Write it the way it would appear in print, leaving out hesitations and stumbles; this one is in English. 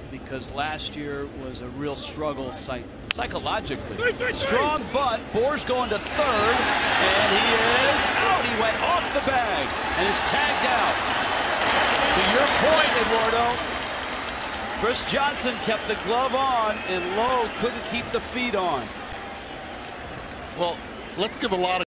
because last year was a real struggle psychologically. Strong butt. Bour's going to third, and he is out. He went off the bag and is tagged out. To your point, Eduardo, Chris Johnson kept the glove on, and Lough couldn't keep the feet on. Well, let's give a lot of